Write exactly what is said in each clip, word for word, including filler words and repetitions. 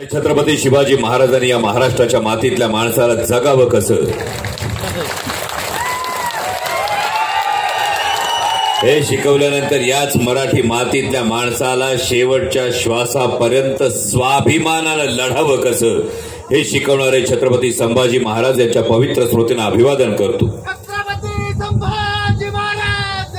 छत्रपती शिवाजी महाराजांनी या महाराष्ट्राच्या मातीतल्या माणसाला जगावं कसं हे शिकवल्यानंतर याच मराठी मातीतल्या माणसाला शेवटच्या श्वासापर्यंत स्वाभिमानानं लढावं कसं हे शिकवणारे छत्रपती संभाजी महाराज यांच्या पवित्र स्मृतींना अभिवादन करतो। छत्रपती संभाजी महाराज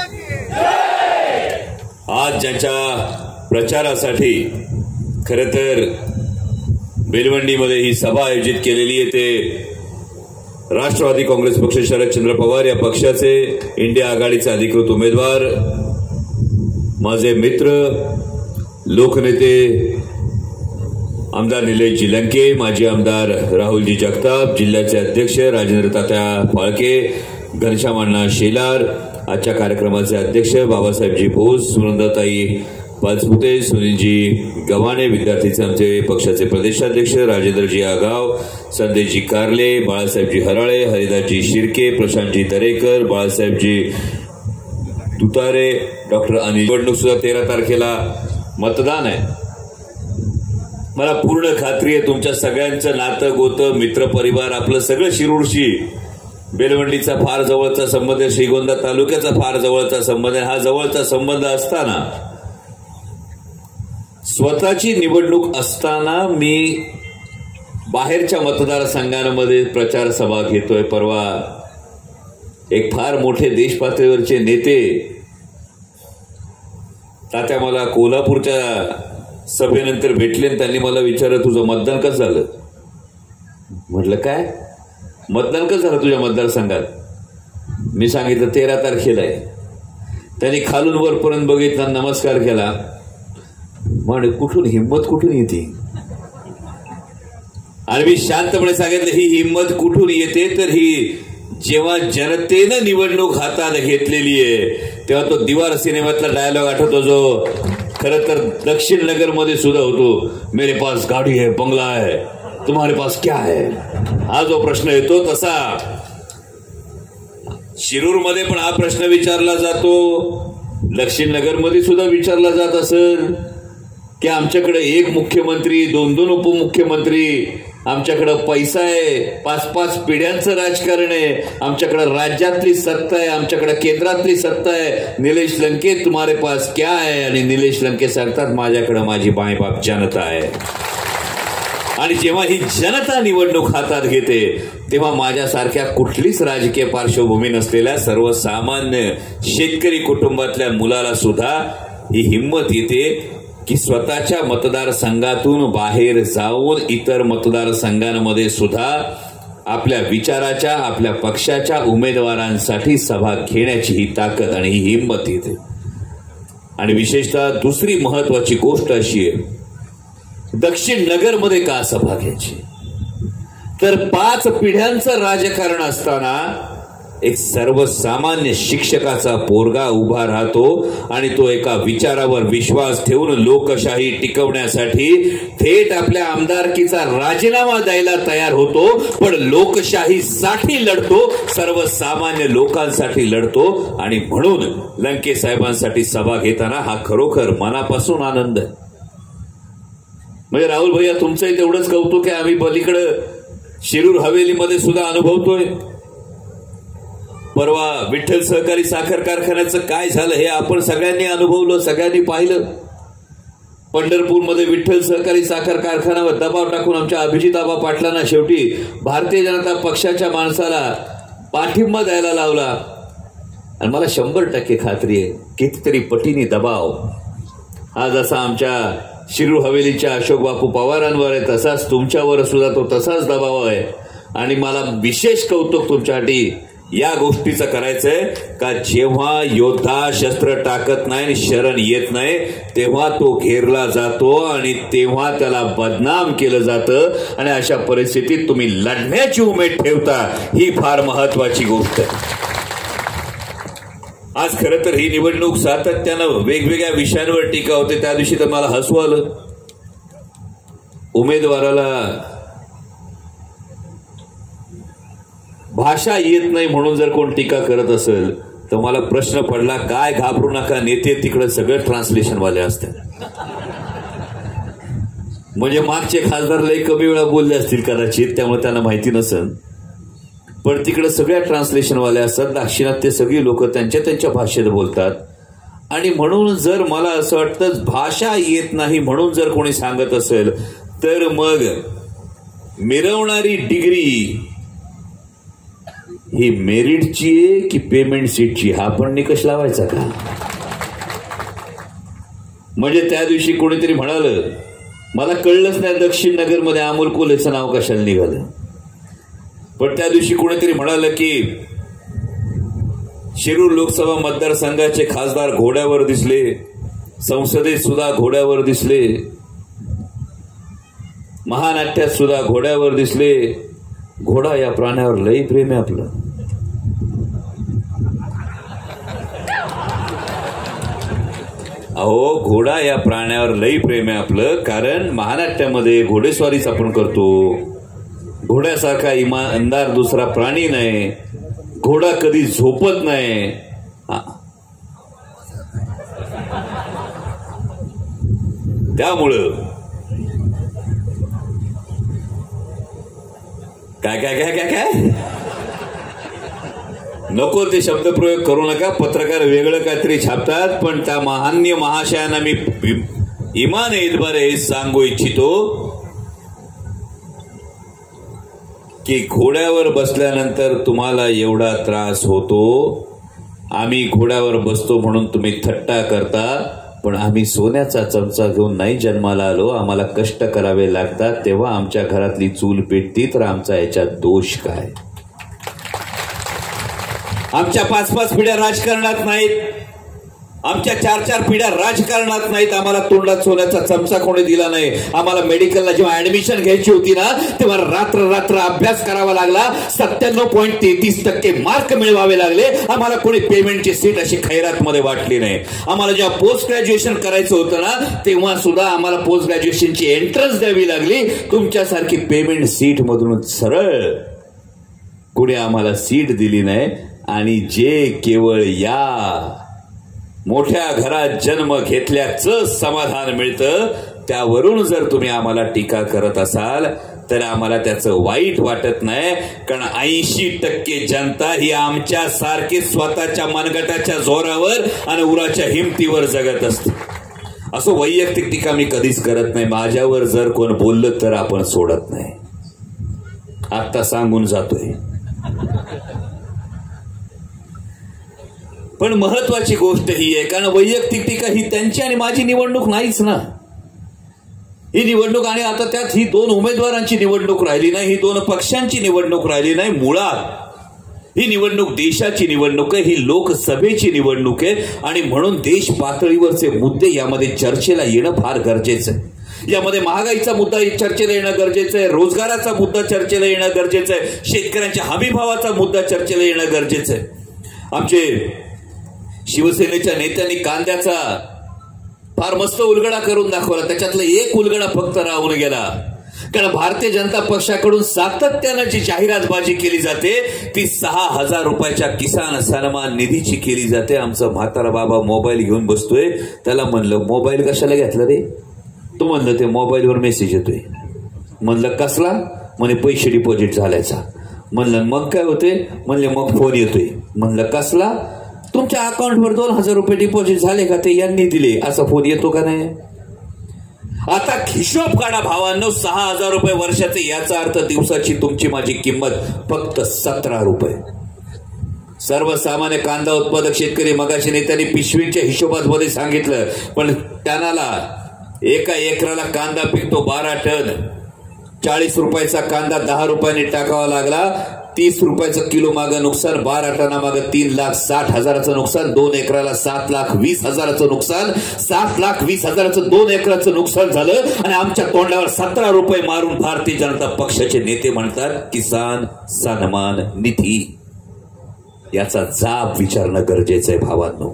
आज ज्यांच्या प्रचारासाठी खरं तर बेलवंडीमध्ये ही सभा आयोजित केलेली आहे ते राष्ट्रवादी काँग्रेस पक्ष शरदचंद्र पवार या पक्षाचे इंडिया आघाडीचे अधिकृत उमेदवार माझे मित्र लोकनेते आमदार निलेशजी लंके, माजी आमदार राहुलजी जगताप, जिल्ह्याचे अध्यक्ष राजेंद्र तात्या फाळके, घनश्याम अण्णा शेलार, आजच्या कार्यक्रमाचे अध्यक्ष बाबासाहेबजी भोस, सुनंदाताई पाचपुते, सुनीलजी गव्हाणे, विद्यार्थीचे आमचे पक्षाचे प्रदेशाध्यक्ष राजेंद्रजी आगाव, संदेशजी कारले, बाळासाहेबजी हराळे, हरिदासजी शिर्के, प्रशांतजी दरेकर, बाळासाहेबजी तुतारे, डॉक्टर अनिल। निवडणूक सुद्धा तेरा तारखेला मतदान आहे। मला पूर्ण खात्री आहे तुमच्या सगळ्यांचं नातं गोतं मित्र परिवार आपलं सगळं शिरूरशी बेलवंडीचा फार जवळचा संबंध आहे, श्रीगोंदा तालुक्याचा फार जवळचा संबंध आहे। हा जवळचा संबंध असताना स्वतःची निवडणूक असताना मी बाहेरच्या मतदारसंघांमध्ये प्रचार सभा घेतोय। परवा एक फार मोठे देश पातळीवरचे नेते तात्या मला कोल्हापूरच्या सभेनंतर भेटले आणि त्यांनी मला विचारलं तुझं मतदान कसं झालं। म्हटलं काय मतदान कसं झालं तुझ्या मतदारसंघात। मी सांगितलं तेरा तारखेला आहे। त्यांनी खालून वरपर्यंत बघितला, नमस्कार केला, म्हण कुठून हिंमत कुठून येते। आणि मी शांतपणे सांगितलं ही हिंमत कुठून येते तर ही जेव्हा जनतेनं निवडणूक हातात घेतलेली आहे तेव्हा तो दिवार सिनेमातला डायलॉग आठवतो जो खरं तर दक्षिण नगर मध्ये सुद्धा होतो, मेरे पास गाडी है, बंगला है, तुम्हारे पास क्या है। हा जो प्रश्न येतो तसा शिरूर मध्ये पण हा प्रश्न विचारला जातो, दक्षिण नगर मध्ये सुद्धा विचारला जात असेल की आमच्याकडे एक मुख्यमंत्री, दोन दोन उपमुख्यमंत्री, आमच्याकडे पैसा आहे, पाच पाच पिढ्यांचं राजकारण आहे, आमच्याकडे राज्यातली सत्ता आहे, आमच्याकडे केंद्रातली सत्ता आहे, निलेश लंके तुम्हारे पास क्या है। आणि निलेश लंके सांगतात माझ्याकडे माझी मायबाप जनता आहे। आणि जेव्हा ही जनता निवडणूक हातात घेते तेव्हा माझ्यासारख्या कुठलीच राजकीय पार्श्वभूमी नसलेल्या सर्वसामान्य शेतकरी कुटुंबातल्या मुलाला सुद्धा ही हिंमत येते की स्वतःच्या मतदारसंघातून बाहेर जाऊन इतर मतदारसंघांमध्ये सुद्धा आपल्या विचाराच्या आपल्या पक्षाच्या उमेदवारांसाठी सभा घेण्याची ही ताकद आणि ही हिंमत येते। आणि विशेषतः दुसरी महत्वाची गोष्ट अशी आहे, दक्षिण नगरमध्ये का सभा घ्यायची तर पाच पिढ्यांचं राजकारण असताना एक सर्वसामान्य शिक्षकाचा पोरगा उभा राहतो आणि तो एका विचारावर विश्वास ठेवून लोकशाही टिकवण्यासाठी थेट आपल्या आमदारकीचा राजीनामा द्यायला तयार होतो, पण लोकशाहीसाठी लढतो, सर्वसामान्य लोकांसाठी लढतो। आणि म्हणून लंके साहेबांसाठी सभा घेताना हा खरोखर मनापासून आनंद आहे। म्हणजे राहुल भैया तुमचंही तेवढंच कौतुक आहे, आम्ही पलीकडे शिरूर हवेलीमध्ये सुद्धा अनुभवतोय। परवा विठ्ठल सहकारी साखर कारखान्याचं काय झालं हे आपण सगळ्यांनी अनुभवलं, सगळ्यांनी पाहिलं। पंढरपूरमध्ये विठ्ठल सहकारी साखर कारखान्यावर दबाव टाकून आमच्या अभिजित आबा पाटलांना शेवटी भारतीय जनता पक्षाच्या माणसाला पाठिंबा द्यायला लावला। आणि मला शंभर टक्के खात्री आहे कितीतरी पटीने दबाव हा जसा आमच्या शिरूर हवेलीच्या अशोक बापू पवारांवर आहे तसाच तुमच्यावर सुद्धा तो तसाच दबाव आहे। आणि मला विशेष कौतुक तुमच्यासाठी या गोष्टीचं करायचंय का जेव्हा योद्धा शस्त्र टाकत नाही आणि शरण येत नाही तेव्हा तो घेरला जातो आणि तेव्हा त्याला बदनाम केलं जातं। आणि अशा परिस्थितीत तुम्ही लढण्याची उमेद ठेवता ही फार महत्वाची गोष्ट आहे। आज खरं तर ही निवडणूक सातत्यानं वेगवेगळ्या विषयांवर टीका होते, त्या दिवशी तर मला हसू आलं। उमेदवाराला भाषा येत नाही म्हणून जर कोण टीका करत असेल तर मला प्रश्न पडला काय घाबरू नका, नेते तिकडे सगळे ट्रान्सलेशन वाले असतात। म्हणजे मागचे खासदार लय कमी वेळा बोलले असतील कदाचित, त्यामुळे त्यांना माहिती नसेल. पण तिकडे सगळ्या ट्रान्सलेशनवाले असतात, दाक्षिणात्य सगळी लोक त्यांच्या त्यांच्या भाषेत बोलतात. आणि म्हणून जर मला असं वाटतं भाषा येत नाही म्हणून जर कोणी सांगत असेल तर मग मिरवणारी डिग्री ही मेरिटची आहे की पेमेंट सीटची, हा पण निकष लावायचा का? म्हणजे त्या दिवशी कोणीतरी म्हणालं, मला कळलंच नाही दक्षिण नगरमध्ये अमोल कोल्हेचं नाव कशाला निघालं, पण त्या दिवशी कोणीतरी म्हणालं की शिरूर लोकसभा मतदारसंघाचे खासदार घोड्यावर दिसले, संसदेत सुद्धा घोड्यावर दिसले, महानाट्यात सुद्धा घोड्यावर दिसले. घोडा या प्राण्यावर लई प्रेम आहे आपलं. अहो, घोडा या प्राण्यावर लई प्रेम आहे आपलं, कारण महानाट्यामध्ये घोडेस्वारीच आपण करतो. घोड्यासारखा इमानदार दुसरा प्राणी नाही. घोडा कधी झोपत नाही. त्यामुळं काय काय काय काय काय नको ते शब्दप्रयोग करू नका. पत्रकार वेगळं काहीतरी छापतात, पण त्या महान्य महाशयांना मी इमान येईल बरं हे सांगू इच्छितो की घोड्यावर बसल्यानंतर तुम्हाला एवढा त्रास होतो. आम्ही घोड्यावर बसतो म्हणून तुम्ही थट्टा करता, पण आम्ही सोन्याचा चमचा घेऊन नाही जन्माला आलो. आम्हाला कष्ट करावे लागतात, तेव्हा आमच्या घरातली चूल पेटती, तर आमचा याच्यात दोष काय? आमच्या पाच पाच पिढ्या राजकारणात नाहीत, आमच्या चार चार पिढ्या राजकारणात नाहीत. आम्हाला तोंडात सोन्याचा चमचा कोणी दिला नाही. आम्हाला मेडिकलला जेव्हा ऍडमिशन घ्यायची होती ना, तेव्हा रात्र रात्र अभ्यास करावा लागला. सत्त्याण्णव पॉईंट तेहतीस टक्के मार्क मिळवावे लागले. आम्हाला कोणी पेमेंटची सीट अशी खैरात मध्ये वाटली नाही. आम्हाला जेव्हा पोस्ट ग्रॅज्युएशन करायचं होतं ना, तेव्हा सुद्धा आम्हाला पोस्ट ग्रॅज्युएशनची एंट्रन्स द्यावी लागली. तुमच्यासारखी पेमेंट सीट मधून सरळ कुणी आम्हाला सीट दिली नाही. आणि जे केवळ या मोठ्या घरात जन्म घेतल्याचं समाधान मिळतं, त्यावरून जर तुम्ही आम्हाला टीका करत असाल तर आम्हाला त्याचं वाईट वाटत नाही. कारण ऐंशी टक्के जनता ही आमच्या सारखी स्वतःच्या मनगटाच्या जोरावर आणि उराच्या हिमतीवर जगत असते. असं वैयक्तिक टीका मी कधीच करत नाही. माझ्यावर जर कोण बोललं तर आपण सोडत नाही. आता सांगून जातोय. पण महत्वाची गोष्ट ही आहे, कारण वैयक्तिक टीका ही त्यांची आणि माझी निवडणूक नाहीच ना. ही निवडणूक, आणि आता त्यात ही दोन उमेदवारांची निवडणूक राहिली नाही, ही दोन पक्षांची निवडणूक राहिली नाही. मुळात ही निवडणूक देशाची निवडणूक आहे, ही लोकसभेची निवडणूक आहे. आणि म्हणून देश पातळीवरचे मुद्दे यामध्ये चर्चेला येणं फार गरजेचं आहे. यामध्ये महागाईचा मुद्दा चर्चेला येणं गरजेचं आहे, रोजगाराचा मुद्दा चर्चेला येणं गरजेचं आहे, शेतकऱ्यांच्या हमीभावाचा मुद्दा चर्चेला येणं गरजेचं आहे. आमचे शिवसेनेच्या नेत्यांनी कांद्याचा फार मस्त उलगडा करून दाखवला. त्याच्यातला एक उलगडा फक्त राहून गेला. कारण भारतीय जनता पक्षाकडून सातत्यानं जी जाहिरातबाजी केली जाते ती सहा हजार रुपयाच्या किसान सन्मान निधीची केली जाते. आमचा म्हातारा बाबा मोबाईल घेऊन बसतोय. त्याला म्हणलं मोबाईल कशाला घेतला रे? तो म्हणलं ते मोबाईलवर मेसेज येतोय. म्हणलं कसला? म्हणे पैसे डिपॉझिट झाल्याचा. म्हणलं मग काय होते? म्हणले मग फोन येतोय. म्हणलं कसला? तुमच्या अकाउंटवर दोन हजार रुपये डिपॉझिट झाले का, ते यांनी दिले, असा फोन येतो का नाही? आता हिशोब काढा भावांनो, सहा हजार रुपये वर्षाचे, याचा अर्थ दिवसाची तुमची माझी किंमत फक्त सतरा रुपये. सर्वसामान्य कांदा उत्पादक शेतकरी मगाशी नेत्यांनी पिशवींच्या हिशोबामध्ये सांगितलं, पण त्यांना एका एकराला कांदा पिकतो बारा टन. चाळीस रुपयाचा कांदा दहा रुपयांनी टाकावा लागला. तीस रुपयाचं किलो मागं नुकसान, बारा टना मागं तीन लाख साठ हजाराचं नुकसान, दोन एकराला सात लाख वीस हजाराचं नुकसान. सात लाख वीस हजाराचं दोन एकराचं नुकसान झालं. आणि आमच्या तोंडावर सतरा रुपये मारून भारतीय जनता पक्षाचे नेते म्हणतात किसान सन्मान निधी. याचा जाब विचारणं गरजेचं आहे भावांनो.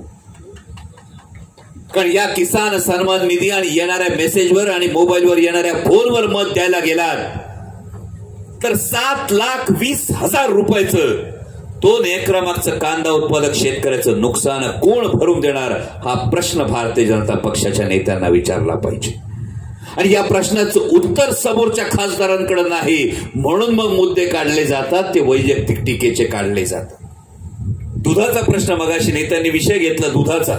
कारण या किसान सन्मान निधी आणि येणाऱ्या मेसेजवर आणि मोबाईलवर येणाऱ्या फोनवर मत द्यायला गेलात तर सात लाख वीस हजार रुपयाचं दोन एकरामागचं कांदा उत्पादक शेतकऱ्याचं नुकसान कोण भरून देणार, हा प्रश्न भारतीय जनता पक्षाच्या नेत्यांना विचारला पाहिजे. आणि या प्रश्नाचं उत्तर समोरच्या खासदारांकडे नाही, म्हणून मग मुद्दे काढले जातात, ते वैयक्तिक टीकेचे काढले जातात. दुधाचा प्रश्न मगाशी नेत्यांनी विषय घेतला दुधाचा.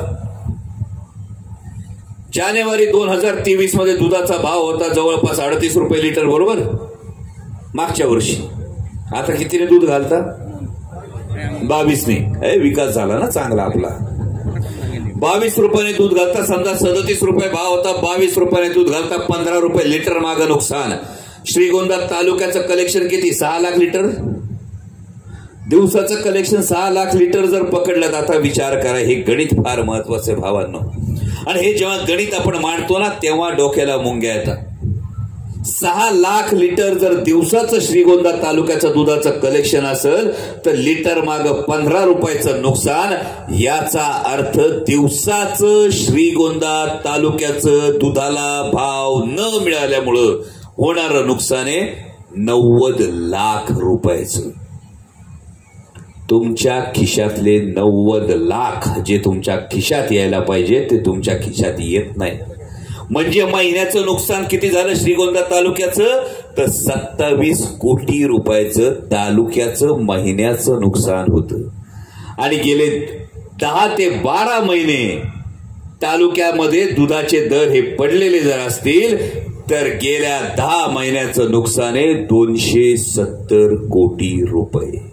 जानेवारी दोन हजार तेवीस मध्ये दुधाचा भाव होता जवळपास अडतीस रुपये लिटर, बरोबर. मागच्या वर्षी आता कितीने दूध घालता? बावीसने. विकास झाला ना चांगला आपला. बावीस रुपयाने दूध घालता. समजा सदतीस रुपये भाव होता, बावीस रुपयाने दूध घालता, पंधरा रुपये लिटर मागं नुकसान. श्रीगोंदा तालुक्याचं कलेक्शन किती? सहा लाख लिटर दिवसाचं कलेक्शन. सहा लाख लिटर जर पकडलं, आता विचार करा, हे गणित फार महत्वाचं आहे भावांनो. आणि हे जेव्हा गणित आपण मांडतो ना, तेव्हा डोक्याला मुंग्या येतात. सहा लाख लिटर जर दिवसाचं श्रीगोंदा तालुक्याचं दुधाचं कलेक्शन असेल तर लिटर माग पंधरा रुपयाचं नुकसान. याचा अर्थ दिवसाचं श्रीगोंदा तालुक्याचं दुधाला भाव न मिळाल्यामुळं होणारं नुकसान आहे नव्वद लाख रुपयाचं. तुमच्या खिशातले नव्वद लाख जे तुमच्या खिशात यायला पाहिजे ते तुमच्या खिशात येत नाही. म्हणजे महिन्याचं नुकसान किती झालं श्रीगोंदा तालुक्याचं? तर सत्तावीस कोटी रुपयाचं तालुक्याचं महिन्याचं नुकसान होतं. आणि गेले दहा ते बारा महिने तालुक्यामध्ये दुधाचे दर हे पडलेले जर असतील तर गेल्या दहा महिन्याचं नुकसान आहे दोनशे सत्तर कोटी रुपये.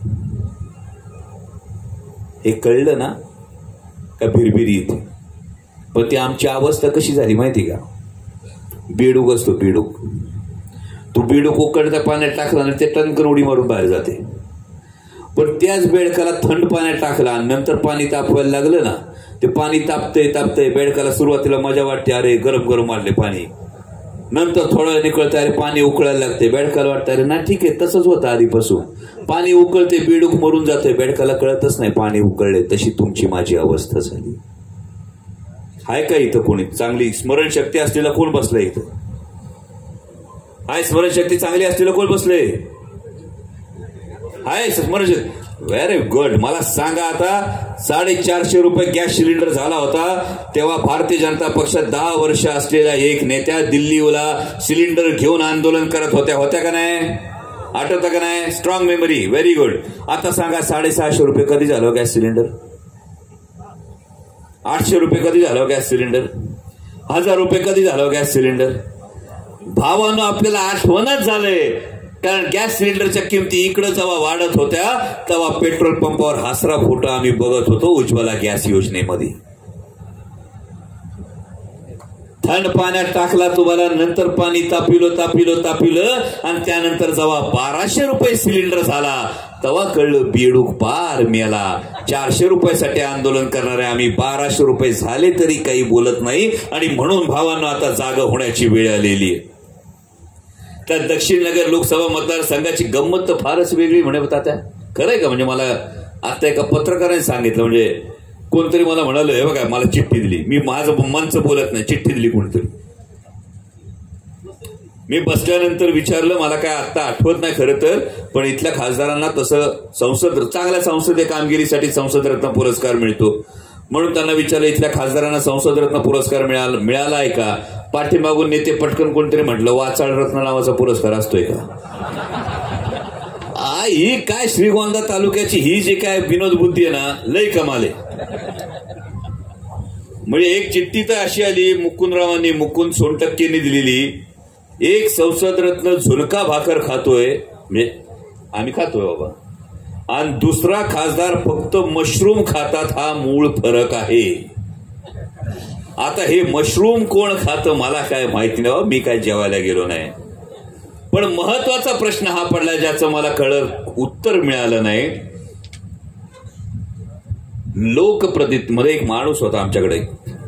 हे कळलं ना का? भिरभिरीत. पण ती आमची अवस्था कशी झाली माहिती का? बेडूक असतो बेडूक. तू बेडूक उकळत्या पाण्यात टाकला ना, ते टनकन उडी मारून बाहेर जाते. पण त्याच बेडकाला थंड पाण्यात टाकला आणि नंतर पाणी तापवायला लागलं ना, ते पाणी तापतंय तापतंय बेडकाला सुरुवातीला मजा वाटते, अरे गरम गरम वाढले पाणी. नंतर थोडं निकळतं, अरे पाणी उकळायला लागते. बेडकाला वाटतं अरे ना ठीक आहे, तसंच होतं आधीपासून. पाणी उकळते, बेडूक मरून जाते, बेडकाला कळतच नाही पाणी उकळले. तशी तुमची माझी अवस्था झाली. हाय का इथं कोणी चांगली स्मरणशक्ती असलेला कोण बसलंय इथं? हाय स्मरणशक्ती चांगली असलेलं कोण बसलंय? हाय स्मरणशक्ती. Very good. मला सांगा, आता साडेचारशे रुपये गॅस सिलेंडर झाला होता तेव्हा भारतीय जनता पक्षात दहा वर्ष असलेल्या एक नेत्या दिल्लीला सिलेंडर घेऊन आंदोलन करत होत्या होत्या का नाही? आठवतं का नाही? Strong memory. Very good. आता सांगा, साडेसहाशे रुपये कधी झालं गॅस सिलेंडर? आठशे रुपये कधी झालं गॅस सिलेंडर? हजार रुपये कधी झालं गॅस सिलेंडर? भावानं आपल्याला आठवणच झालंय. कारण गॅस सिलेंडरच्या किमती इकडे जेव्हा वाढत होत्या तेव्हा पेट्रोल पंपावर हासरा फोटो आम्ही बघत होतो उज्ज्वला गॅस योजनेमध्ये. थंड पाण्यात टाकला तुम्हाला, नंतर पाणी तापिलं तापिलं तापिलं आणि त्यानंतर जेव्हा बाराशे रुपये सिलेंडर झाला तेव्हा कळलं बेडूक पार मेला. चारशे रुपयासाठी आंदोलन करणारे आम्ही बाराशे रुपये झाले तरी काही बोलत नाही. आणि म्हणून भावांनो आता जागा होण्याची वेळ आलेली आहे. तर दक्षिण नगर लोकसभा मतदारसंघाची गंमत तर फारच वेगळी म्हणे होता. त्या खरंय का? म्हणजे मला आता एका पत्रकाराने सांगितलं, म्हणजे कोणतरी मला म्हणालं, हे बघा मला चिठ्ठी दिली. मी माझं मनचं बोलत नाही, चिठ्ठी दिली कोणतरी. मी बसल्यानंतर विचारलं, मला काय आता आठवत नाही खरं तर, पण इथल्या खासदारांना तसं संसद चांगल्या संसदीय कामगिरीसाठी संसद रत्न पुरस्कार मिळतो. म्हणून त्यांना विचारलं, इथल्या खासदारांना संसद रत्न पुरस्कार मिळाला मिळाला आहे का? पाठीमागून नेते पटकन कोणतरी म्हटलं, वाचाळ रत्न नावाचा पुरस्कार असतोय का? आ ही काय श्रीगोंदा तालुक्याची ही जी काय विनोद बुद्धी आहे ना, लय कमाल आहे. म्हणजे एक चिठ्ठी तर अशी आली, मुकुंदरावांनी मुकुंद सोनटक्केंनी दिलेली, एक संसद रत्न झुणका भाकर खातोय, म्हणजे आम्ही खातोय बाबा, आणि दुसरा खासदार फक्त मशरूम खातात, हा मूळ फरक आहे. आता हे मशरूम कोण खातं मला काय माहिती नाही, मी काय जेवायला गेलो नाही. पण महत्वाचा प्रश्न हा पडला ज्याचं मला कळत उत्तर मिळालं नाही. लोकप्रतिनिधी मध्ये एक माणूस होता आमच्याकडे.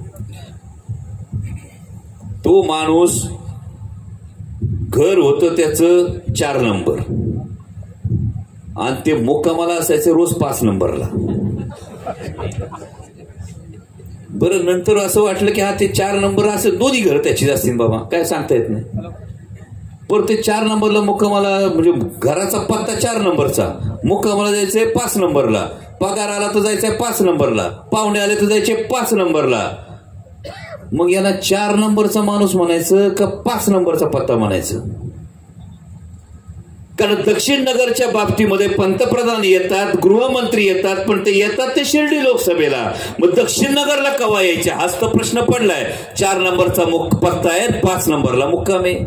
तो माणूस घर होतं त्याचं चार नंबर आणि ते मुक्कामाला असायचं रोज पाच नंबरला. बरं नंतर असं वाटलं की हा ते चार नंबर असं दोन्ही घर त्याचीच असतील बाबा, काय सांगता येत नाही. पण ते चार नंबरला मुक्कामाला, म्हणजे घराचा पत्ता चार नंबरचा, मुक्कामाला जायचंय पाच नंबरला, पगार आला तर जायचंय पाच नंबरला, पाहुणे आले तर जायचे पाच नंबरला. मग याला चार नंबरचा माणूस म्हणायचं का पाच नंबरचा पत्ता म्हणायचं? कारण दक्षिण नगरच्या बाबतीमध्ये पंतप्रधान येतात, गृहमंत्री येतात, पण ते येतात ते शिर्डी लोकसभेला. मग दक्षिण नगरला कवा यायचे हाच तर प्रश्न पडलाय. चार नंबरचा मुख पत्ता आहे, पाच नंबरला मुक्काम आहे.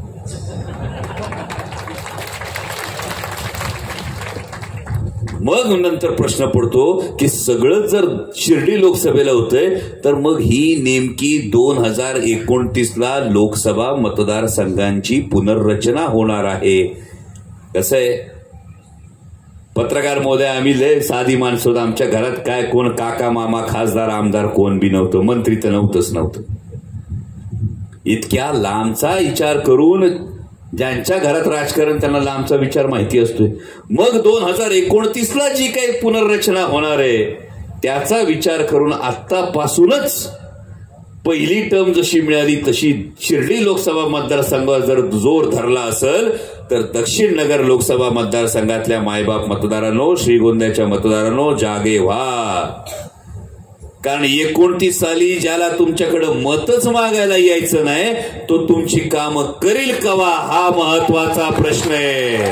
मग नंतर प्रश्न पडतो की सगळं जर शिर्डी लोकसभेला होतंय तर मग ही नेमकी दोन हजार एकोणतीसला लोकसभा मतदारसंघांची पुनर्रचना होणार आहे. कसं आहे पत्रकार महोदय, आम्ही लय साधी माणसं होतो. आमच्या घरात काय कोण काका मामा खासदार आमदार कोण बी नव्हतं, मंत्री तर नव्हतंच नव्हतं. इतक्या लांबचा विचार करून ज्यांच्या घरात राजकारण त्यांना लांबचा विचार माहिती असतोय. मग दोन हजार एकोणतीसला जी काही पुनर्रचना होणार आहे त्याचा विचार करून आत्तापासूनच पहिली टर्म जशी मिळाली तशी शिर्डी लोकसभा मतदारसंघावर जर जोर धरला असेल तर दक्षिण नगर लोकसभा मतदारसंघातल्या मायबाप मतदारांनो, श्रीगोंद्याच्या मतदारांनो जागे व्हा. कारण एकोणतीस साली ज्याला तुमच्याकडे मतच मागायला यायचं नाही तो तुमची कामं करील कवा हा महत्वाचा प्रश्न आहे.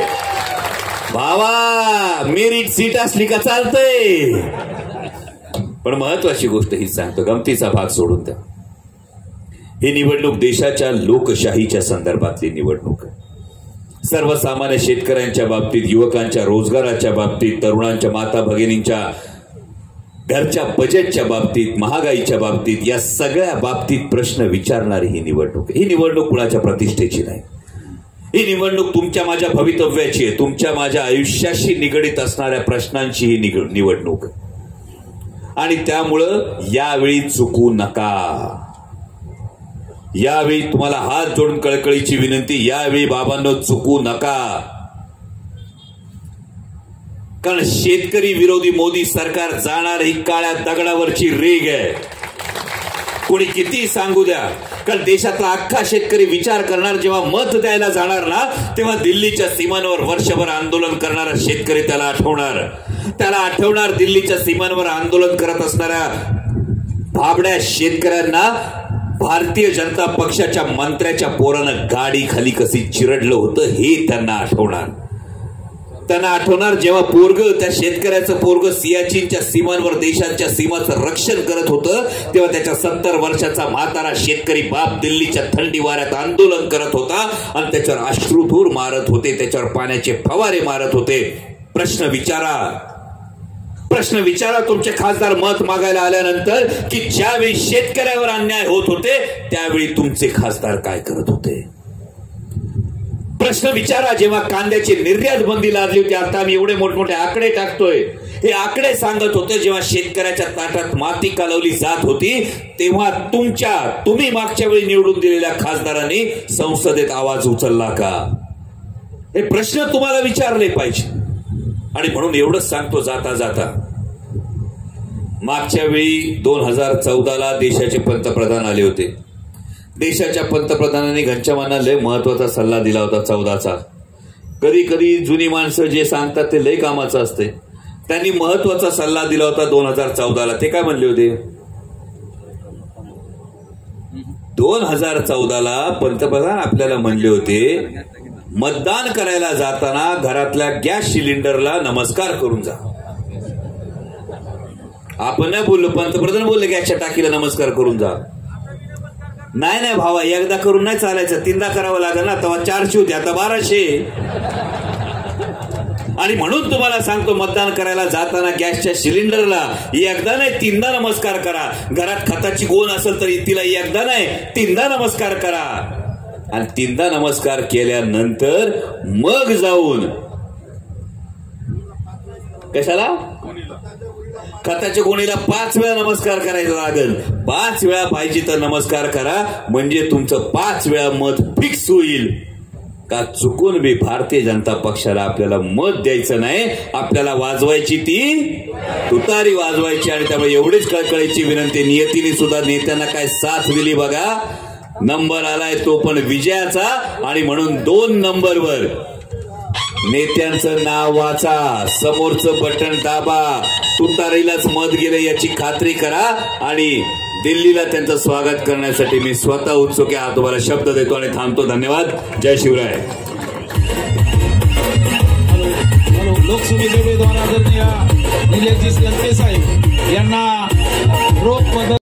भावा मेरिट सीट असली का चालतंय, पण महत्वाची गोष्ट ही सांगतो, गमतीचा भाग सोडून द्या. ही निवडणूक देशाच्या लोकशाहीच्या संदर्भातली निवडणूक आहे. सर्वसामान्य शेतकऱ्यांच्या बाबतीत, युवकांच्या रोजगाराच्या बाबतीत, तरुणांच्या माता भगिनींच्या घरच्या बजेटच्या बाबतीत, महागाईच्या बाबतीत, या सगळ्या बाबतीत प्रश्न विचारणारी ही निवडणूक. ही निवडणूक कुणाच्या प्रतिष्ठेची नाही. ही निवडणूक तुमच्या माझ्या भवितव्याची आहे, तुमच्या माझ्या आयुष्याशी निगडीत असणाऱ्या प्रश्नांची ही निवडणूक. आणि त्यामुळं यावेळी चुकू नका. यावेळी तुम्हाला हात जोडून कळकळीची विनंती, यावेळी बाबांनो चुकू नका. कारण शेतकरी विरोधी मोदी सरकार जाणार ही काळ्या दगडावरची रेग आहे. कोणी किती सांगू द्या, कारण देशातला अख्खा शेतकरी विचार करणार, जेव्हा मत द्यायला जाणार ना तेव्हा दिल्लीच्या सीमांवर वर्षभर आंदोलन करणारा शेतकरी त्याला आठवणार. त्याला आठवणार दिल्लीच्या सीमांवर आंदोलन करत असणाऱ्या भाबड्या शेतकऱ्यांना भारतीय जनता पक्षाच्या मंत्र्याच्या पोरानं गाडी खाली कशी चिरडलं होतं हे त्यांना आठवणार. त्यांना आठवणार जेव्हा पोरग, त्या शेतकऱ्याचं पोरग सियाचीनच्या सीमांवर देशाच्या सीमाचं रक्षण करत होतं तेव्हा त्याच्या सत्तर वर्षाचा म्हातारा शेतकरी बाप दिल्लीच्या थंडी वाऱ्यात आंदोलन करत होता आणि त्याच्यावर अश्रुधूर मारत होते, त्याच्यावर पाण्याचे फवारे मारत होते. प्रश्न विचारा, प्रश्न विचारा तुमचे खासदार मत मागायला आल्यानंतर की ज्यावेळी शेतकऱ्यावर अन्याय होत होते त्यावेळी तुमचे खासदार काय करत होते. प्रश्न विचारा जेव्हा कांद्याची निर्यात बंदी लादली होती. आता आम्ही एवढे मोठमोठे आकडे टाकतोय, हे आकडे सांगत होते जेव्हा शेतकऱ्याच्या ताटात माती कालवली जात होती तेव्हा तुमच्या तुम्ही मागच्या वेळी निवडून दिलेल्या खासदारांनी संसदेत आवाज उचलला का? हे प्रश्न तुम्हाला विचारले पाहिजे. आणि म्हणून एवढंच सांगतो जाता जाता, मागच्या वेळी दोन हजार चौदाला देशाचे पंतप्रधान आले होते. देशाच्या पंतप्रधानांनी घनश्यामांना लय महत्वाचा सल्ला दिला होता चौदाचा. कधी कधी जुनी माणसं जे सांगतात ते लय कामाचं असते. त्यांनी महत्वाचा सल्ला दिला होता दोन हजार चौदाला. ते काय म्हणले होते? दोन हजार चौदाला पंतप्रधान आपल्याला म्हणले होते मतदान करायला जाताना घरातल्या गॅस सिलेंडरला नमस्कार करून जा. आपण नाही बोललो, पंतप्रधान बोलले गॅसच्या टाकीला नमस्कार करून जा. नाही नाही भावा, एकदा करून नाही चालायचं, तीनदा करावं लागेल ना. तेव्हा चारशे होते, आता बाराशे. आणि म्हणून तुम्हाला सांगतो मतदान करायला जाताना गॅसच्या सिलेंडरला एकदा नाही तीनदा नमस्कार करा. घरात खताची गोण असेल तरी तिला एकदा नाही तीनदा नमस्कार करा. आणि तीनदा नमस्कार केल्यानंतर मग जाऊन कशाला खताच्या गोणीला पाच वेळा नमस्कार करायचा लागेल. पाच वेळा पाहिजे तर नमस्कार करा, म्हणजे तुमचं पाच वेळा मत फिक्स होईल. का चुकून बी भारतीय जनता पक्षाला आपल्याला मत द्यायचं नाही, आपल्याला वाजवायची ती तुतारी वाजवायची. आणि त्यामुळे एवढीच कळकळीची विनंती, नियतीने सुद्धा नेत्यांना काय साथ दिली बघा. नंबर आलाय तो पण विजयाचा. आणि म्हणून दोन नंबरवर नेत्यांचं नाव वाचा, समोरचं बटन दाबा, तुतारीलाच मत गेले याची खात्री करा आणि दिल्लीला त्यांचं स्वागत करण्यासाठी मी स्वतः उत्सुक आहे. हा तुम्हाला शब्द देतो आणि थांबतो. धन्यवाद. जय शिवराय. लोकसभेचे उमेदवार आदरणीय निलेशजी लंके साहेब यांना रोख